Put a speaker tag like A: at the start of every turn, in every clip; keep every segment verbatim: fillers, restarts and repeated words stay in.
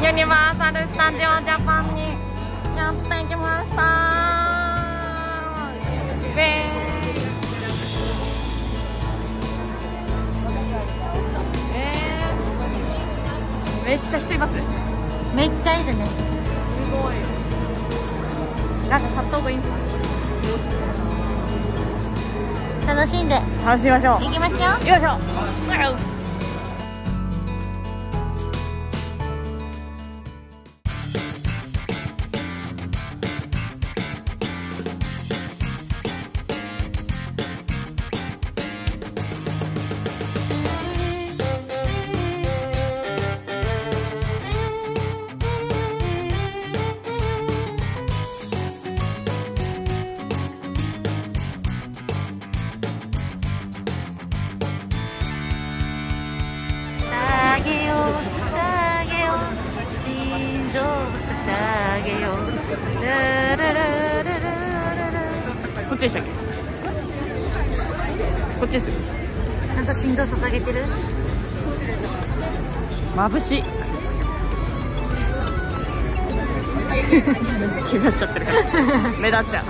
A: ユニバーサル・スタジオ・ジャパンにやってきましたー。えー、めっちゃ人います。
B: めっちゃいるね。
A: すごい。なんか買った方がいいんですか。
B: 楽しんで
A: 楽しみましょう。
B: 行きましょう。
A: 行きましょう。こっちでしたっけ？こっちですよ。
B: ちゃんと心臓捧げてる？
A: 眩しい。怪我しちゃってるから目立っちゃう。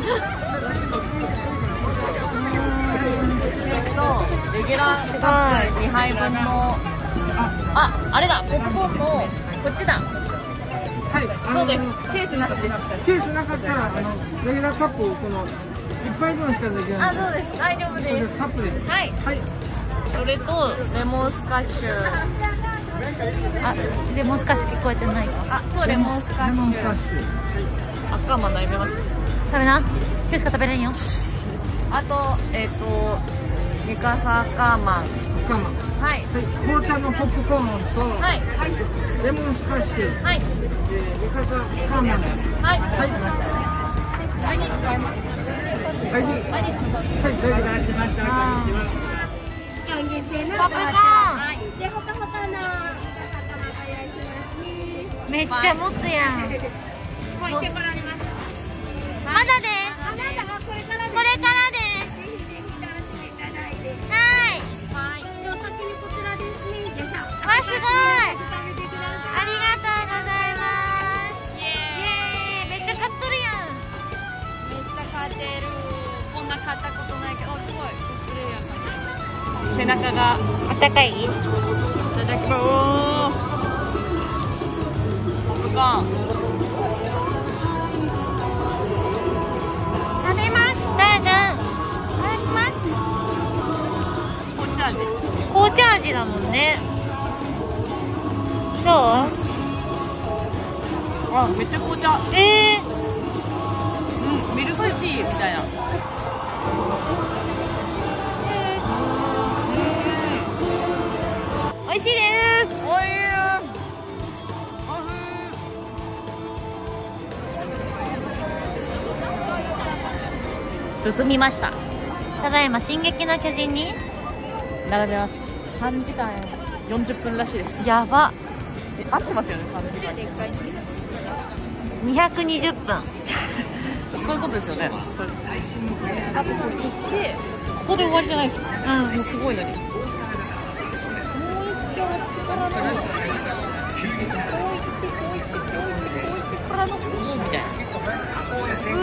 A: えっとレギュラーカップにはいぶんのあああれだポップコーンのこっちだ。
C: はい、
A: そうです。ケースなしです。
C: ケースなかったら、あのレギュラーカップをこの一杯分しかできない。
A: あ、そうです。大丈夫です。
C: カップです。
A: はい。
C: はい。
A: それとレモンスカッシュ。
B: あ、レモンスカッシュ聞こえてないか。
A: あ、そうレモンスカッシュ。
C: レモンスカッシュ。
A: 赤マン悩みます。
B: 食べな。今日しか食べれんよ。
A: あとえっとミカサカーマン。
C: カーマン。
A: はい。
C: 紅茶のポップコーンと、
A: はい。
C: レモンスカッシュ。
A: はい。
C: ミカサカーマン。はい。
A: はい。
C: はい。
A: はい。使います。
C: はい。
A: はい。
C: はい。大丈夫しました。
B: ポップコーン。
D: で、ほかほかの
B: めっちゃ持つやん。
D: もう行ってこられました。
B: まだです。
D: あ、まだこれからです。
B: これからです。
D: ぜひぜひ楽しんでいただいて。
B: はい。
D: はい。では先にこちらですね。よいしょ。
B: わ、すごい。
D: 食べてください。
B: ありがとうございます。イエーイ。めっちゃ買っとるやん。
A: めっちゃ買ってる。こんな買ったことないけど、すごい。背中が
B: あったかい？
A: いただきます。ポップコーン。
B: 食べます。どうぞ。いただきます。
A: 紅茶味。
B: 紅茶味だもんね。どう？
A: あ、めっちゃ紅茶。
B: えー。
A: うん、ミルクティーみたいな。
B: 美味しいです。
A: おいしい。進みました。
B: ただいま進撃の巨人に
A: 並べます。さんじかんよんじゅっぷんらしいです。
B: やば。
A: え、合ってますよね、さんじかん。
B: にひゃくにじゅっぷん。
A: そういうことですよね。それあとここに行ってここで終わりじゃないですよ。うん、もうすごいのに。もう一丁あっちからのこう行ってこう行ってこう行ってこう行ってこう行ってからのこうみたいな。
B: うわ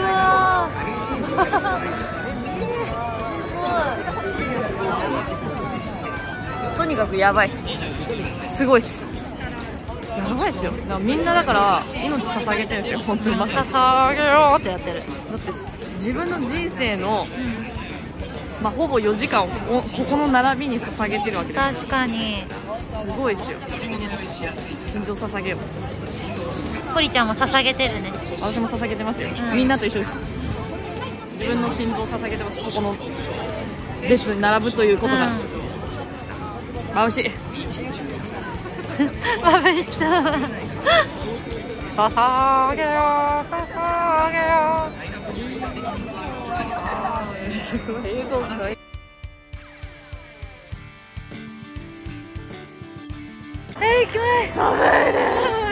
A: とにかくやばいっす。すごいっす。やばいっすよ。だからみんなだから命捧げてるんですよ。本当にまさに
B: 捧げようってやってる。
A: だって自分の人生の、まあ、ほぼよじかんをここ、ここの並びに捧げてるわけです。
B: 確かに。
A: すごいっすよ。心臓捧げよう。
B: ポリちゃんも捧げてるね。
A: 私も捧げてますよ、
B: うん、
A: みんなと一緒です。自分の心臓を捧げてます。ここの列に並ぶということが、うん、眩しい。
B: 眩しそう。捧げよう捧げよ
A: う。すごい映像がいい。
B: えー、きます。寒いです。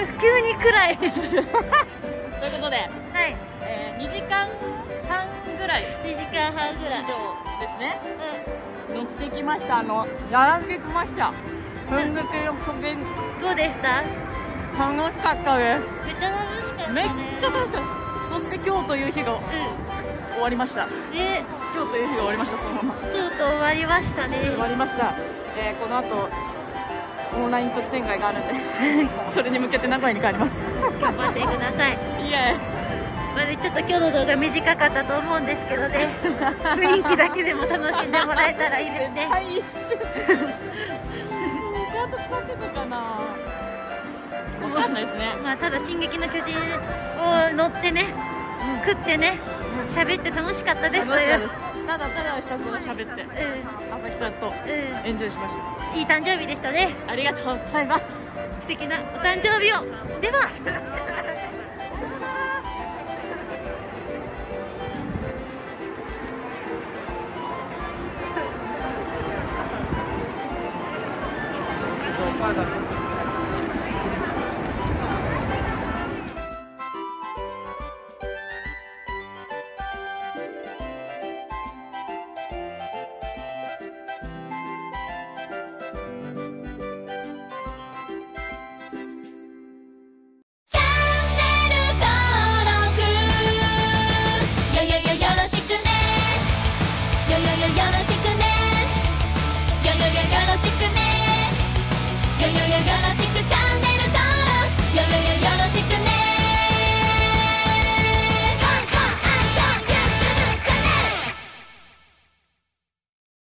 B: 急に暗い。
A: ということで、
B: はい、
A: えー、にじかんはんぐらい、
B: にじかんはんぐらい
A: 以上ですね。うん、乗ってきました。あの並んできました。奮撃の巨人。
B: どうでした？
A: 楽しかったです。
B: めっちゃ楽しかったね。
A: めっちゃ楽しかったです。そして今日という日が
B: う
A: 終わりました。
B: ん。で、
A: 今日という日が終わりました。そのまま
B: とうとう終わりましたね。
A: 終わりました。えー、この後オンライン特典会があるんでそれに向けて名古屋に帰ります。
B: 頑張ってください。
A: イエ
B: まあね、ちょっと今日の動画短かったと思うんですけどね、雰囲気だけでも楽しんでもらえたらいいですね。
A: はい、一瞬ちゃんと伝わってたかな、わかんないですね。
B: まあただ「進撃の巨人」を乗ってね、食ってね、喋って楽しかったですという。
A: 楽しかったです。ただただひたすら喋って
B: う
A: 朝日さんと
B: ん、う
A: エンジョイしました。
B: ん、いい誕生日でしたね。
A: ありがとうございます。
B: 素敵なお誕生日を。では
E: チャンネル登録よよよよろしくね、よよよよろしくね、よよよよろしくね、よよよよろしくね。